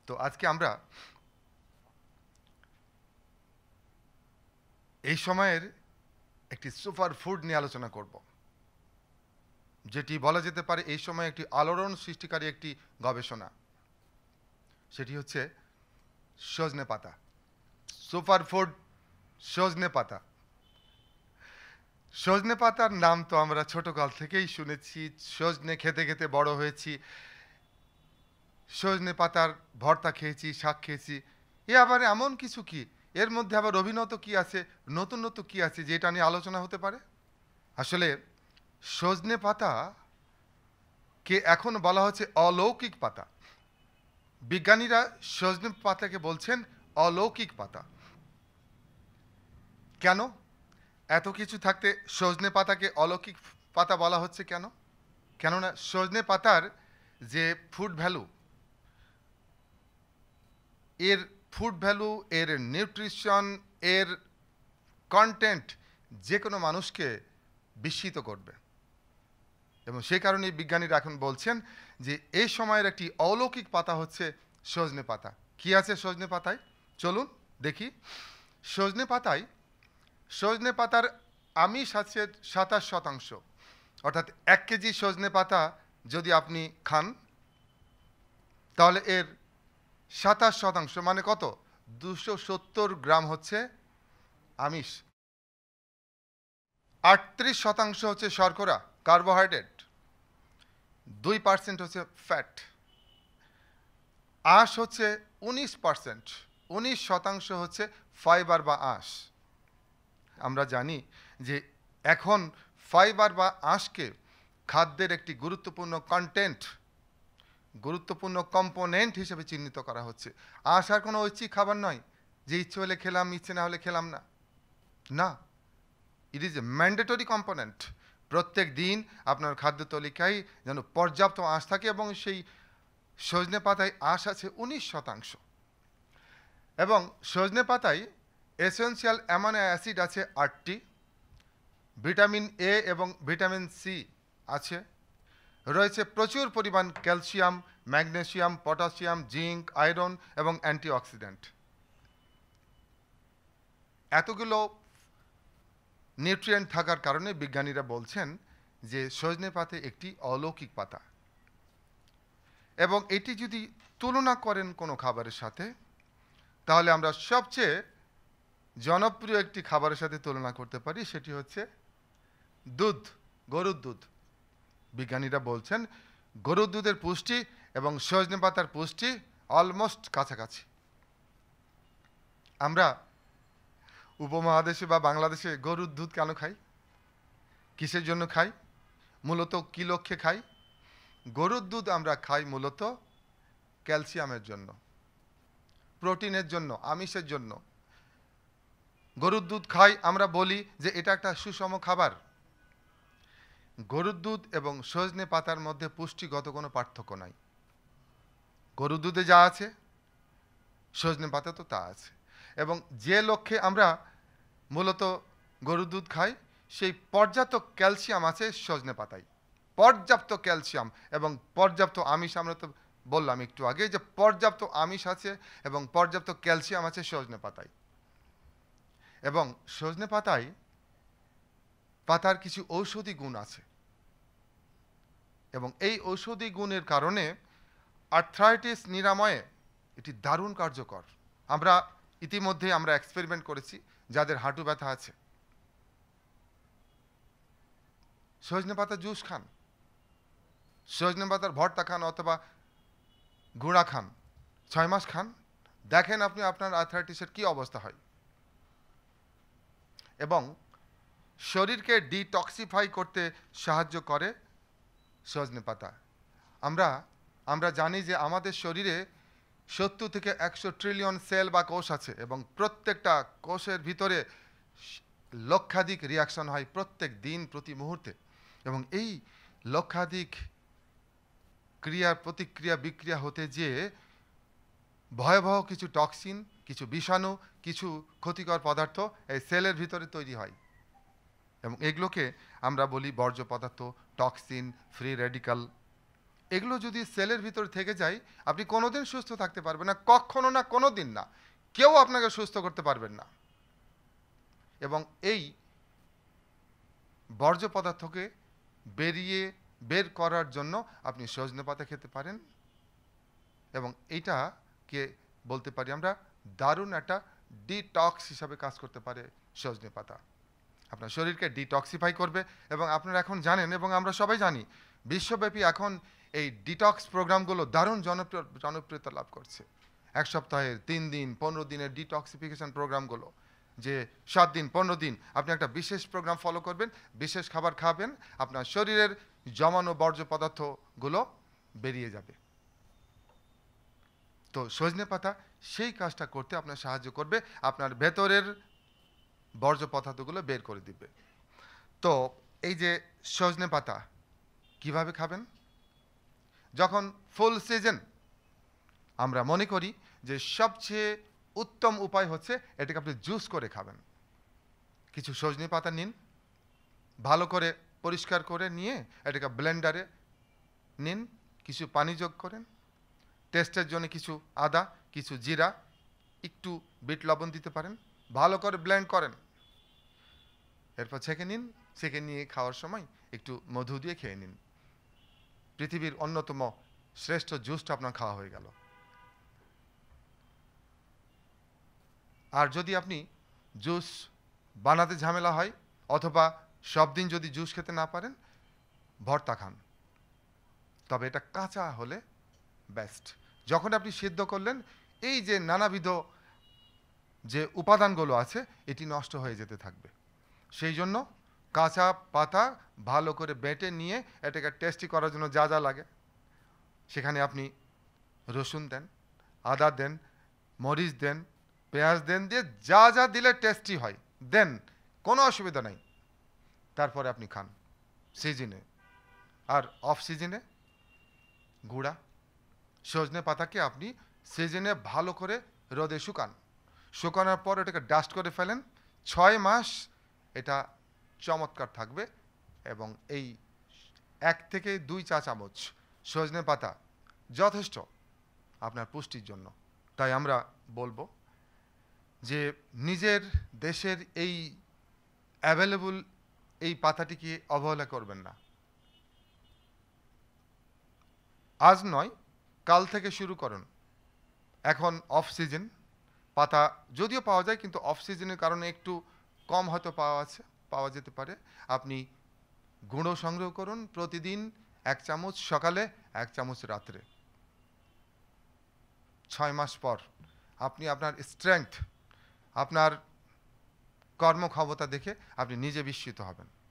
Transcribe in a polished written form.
তো আজকে আমরা এই সময়ের একটি সুপার ফুড নিয়ে আলোচনা করব, যেটি বলা যেতে পারে এই সময় একটি আলোড়ন সৃষ্টিকারী একটি গবেষণা। সেটি হচ্ছে সজনে পাতা। সুপার ফুড সজনে পাতা। সজনে পাতার নাম তো আমরা ছোটকাল থেকেই শুনেছি, সজনে খেতে খেতে বড় হয়েছি, সজনে পাতার ভর্তা খেয়েছি, শাক খেয়েছি। এ আবার এমন কিছু কি, এর মধ্যে আবার অভিনব কি আছে, নতুনত্ব কি আছে যেটা নিয়ে আলোচনা হতে পারে? আসলে সজনে পাতাকে এখন বলা হচ্ছে অলৌকিক পাতা। বিজ্ঞানীরা সজনে পাতাকে বলছেন অলৌকিক পাতা। কেন? এত কিছু থাকতে সজনে পাতাকে অলৌকিক পাতা বলা হচ্ছে কেন? কেননা সজনে পাতার যে ফুড ভ্যালু, এর ফুড ভ্যালু, এর নিউট্রিশন, এর কন্টেন্ট যে কোনো মানুষকে বিস্মিত করবে। এবং সেই কারণেই বিজ্ঞানীরা এখন বলছেন যে এই সময়ের একটি অলৌকিক পাতা হচ্ছে সজনে পাতা। কি আছে সজনে পাতায়? চলুন দেখি। সজনে পাতার আমিষ আছে 27%। অর্থাৎ 1 কেজি সজনে পাতা যদি আপনি খান, তাহলে এর 27% মানে কত? 270 গ্রাম হচ্ছে আমিষ। 38% হচ্ছে শর্করা, কার্বোহাইড্রেট। 2% হচ্ছে ফ্যাট। আঁশ হচ্ছে 19%। 19% হচ্ছে ফাইবার বা আঁশ। আমরা জানি যে এখন ফাইবার বা আঁশকে খাদ্যের একটি গুরুত্বপূর্ণ কম্পোনেন্ট হিসেবে চিহ্নিত করা হচ্ছে। আঁশ আর কোনো ঐচ্ছিক খাবার নয় যে ইচ্ছে হলে খেলাম, ইচ্ছে না হলে খেলাম না। না, it is a mandatory component. প্রত্যেক দিন আপনার খাদ্য তালিকায় যেন পর্যাপ্ত আঁশ থাকে, এবং সেই সজনে পাতায় আঁশ আছে 19%। এবং সজনে পাতায় এসেনশিয়াল অ্যামাইনো অ্যাসিড আছে 8টি, ভিটামিন এ এবং ভিটামিন সি আছে, রয়েছে প্রচুর পরিমাণ calcium, magnesium, potassium, zinc, iron এবং অ্যান্টিঅক্সিডেন্ট। এতগুলো নিউট্রিয়েন্ট থাকার কারণে বিজ্ঞানীরা বলছেন যে সজনে পাতা একটি অলৌকিক পাতা। এবং এটি যদি তুলনা করেন কোনো খাবারের সাথে, তাহলে আমরা সবচেয়ে জনপ্রিয় একটি খাবারের সাথে তুলনা করতে পারি, সেটি হচ্ছে দুধ, গরুর দুধ। বিজ্ঞানীরা বলছেন গরুর দুধের পুষ্টি এবং সজনে পাতার পুষ্টি অলমোস্ট কাছাকাছি। আমরা উপমহাদেশে বা বাংলাদেশে গরুর দুধ কেন খাই? কিসের জন্য খাই? মূলত কি লক্ষ্যে খাই? গরুর দুধ আমরা খাই মূলত ক্যালসিয়ামের জন্য, প্রোটিনের জন্য, আমিষের জন্য। গরুর দুধ খাই, আমরা বলি যে এটা একটা সুষম খাবার। গরুর দুধ এবং সজনে পাতার মধ্যে পুষ্টিগত কোনো পার্থক্য নাই। গরুর দুধে যা আছে সজনে পাতা তো তা আছে। এবং যে লক্ষ্যে আমরা মূলত গরুর দুধ খাই, সেই পর্যাপ্ত ক্যালসিয়াম আছে সজনে পাতায়। পর্যাপ্ত ক্যালসিয়াম এবং পর্যাপ্ত আমিষ, আমরা তো বললাম একটু আগে যে পর্যাপ্ত আমিষ আছে এবং পর্যাপ্ত ক্যালসিয়াম আছে সজনে পাতায়। এবং সজনে পাতার কিছু ঔষধি গুণ আছে, এবং এই ঔষধি গুণের কারণে আর্থ্রাইটিস নিরাময়ে এটি দারুণ কার্যকর। আমরা ইতিমধ্যে এক্সপেরিমেন্ট করেছি, যাদের হাঁটু ব্যথা আছে সজনে পাতার জুস খান, সজনে পাতার ভর্তা খান অথবা গুঁড়া খান, 6 মাস খান, দেখেন আপনি আপনার আর্থ্রাইটিসের কি অবস্থা হয়। এবং শরীরকে ডিটক্সিফাই করতে সাহায্য করে সজনে পাতা। আমরা জানি যে আমাদের শরীরে 70 থেকে 100 ট্রিলিয়ন সেল বা কোষ আছে, এবং প্রত্যেকটা কোষের ভিতরে লক্ষাধিক রিয়াকশন হয় প্রত্যেক দিন, প্রতি মুহূর্তে। এবং এই লক্ষাধিক প্রতিক্রিয়া বিক্রিয়া হতে যেয়ে ভয়াবহ কিছু টক্সিন, কিছু বিষাণু, কিছু ক্ষতিকর পদার্থ এই সেলের ভিতরে তৈরি হয়, এবং এগুলোকে আমরা বলি বর্জ্য পদার্থ, টক্সিন, ফ্রি রেডিক্যাল। এগুলো যদি সেলের ভিতর থেকে যায়, আপনি কোনোদিন সুস্থ থাকতে পারবেন না, কখনো না, কোনো দিন না, কেউ আপনাকে সুস্থ করতে পারবেন না। এবং এই বর্জ্য পদার্থকে বের করার জন্য আপনি সজনে পাতা খেতে পারেন, এবং এইটাকে বলতে পারি আমরা দারুণ একটা ডিটক্স হিসাবে কাজ করতে পারে সজনে পাতা। আপনার শরীরকে ডিটক্সিফাই করবে। এবং আপনারা এখন জানেন, এবং আমরা সবাই জানি, বিশ্বব্যাপী এখন এই ডিটক্স প্রোগ্রামগুলো দারুণ জনপ্রিয়তা লাভ করছে। 1 সপ্তাহের 3 দিন 15 দিনের ডিটক্সিফিকেশন প্রোগ্রামগুলো, যে 7 দিন 15 দিন আপনি একটা বিশেষ প্রোগ্রাম ফলো করবেন, বিশেষ খাবার খাবেন, আপনার শরীরের জমানো বর্জ্য পদার্থগুলো বেরিয়ে যাবে। তো সজনে পাতা সেই কাজটা করতে আপনার সাহায্য করবে, আপনার ভেতরের বর্জ্য পদার্থগুলো বের করে দিবে। তো এই যে সজনে পাতা কিভাবে খাবেন? যখন ফুল সিজন, আমরা মনে করি যে সবচেয়ে উত্তম উপায় হচ্ছে এটাকে আপনি জুস করে খাবেন। কিছু সজনে পাতা নিন, ভালো করে পরিষ্কার করে নিয়ে এটাকে ব্লেন্ডারে নিন, কিছু পানি যোগ করেন, টেস্টের জন্য কিছু আদা, কিছু জিরা, একটু বিট লবণ দিতে পারেন, ভালো করে ব্লেন্ড করেন, এরপর ছেঁকে নিন। ছেঁকে নিয়ে খাওয়ার সময় একটু মধু দিয়ে খেয়ে নিন। পৃথিবীর অন্যতম শ্রেষ্ঠ জুসটা আপনার খাওয়া হয়ে গেল। আর যদি আপনি জুস বানাতে ঝামেলা হয়, অথবা সব দিন যদি জুস খেতে না পারেন, ভর্তা খান, তবে এটা কাঁচা হলে বেস্ট। যখন আপনি সিদ্ধ করলেন, এই যে নানাবিধ যে উপাদানগুলো আছে এটি নষ্ট হয়ে যেতে থাকবে। সেই জন্য কাঁচা পাতা ভালো করে বেটে নিয়ে এটাকে টেস্টি করার জন্য যা যা লাগে, সেখানে আপনি রসুন দেন, আদা দেন, মরিচ দেন, পেঁয়াজ দেন, দিয়ে যা যা দিলে টেস্টি হয় দেন, কোনো অসুবিধা নাই। তারপরে আপনি খান সিজনে। আর অফ সিজনে গুঁড়া সজনে পাতাকে আপনি সিজনে ভালো করে রোদে শুকানোর পর এটাকে ডাস্ট করে ফেলেন। 6 মাস এটা চমৎকার থাকবে। এবং এই 1 থেকে 2 চা চামচ সজনে পাতা যথেষ্ট আপনার পুষ্টির জন্য। তাই আমরা বলবো যে নিজের দেশের এই অ্যাভেলেবল এই পাতাটিকে অবহেলা করবেন না। আজ নয়, কাল থেকে শুরু করুন। এখন অফ সিজন, পাতা যদিও পাওয়া যায়, কিন্তু অফ সিজনের কারণে একটু কম হয়তো পাওয়া যেতে পারে। আপনি গুঁড়ো সংগ্রহ করুন, প্রতিদিন 1 চামচ সকালে, 1 চামচ রাত্রে। 6 মাস পর আপনি আপনার স্ট্রেংথ, আপনার কর্মক্ষমতা দেখে আপনি নিজে বিস্মিত হবেন।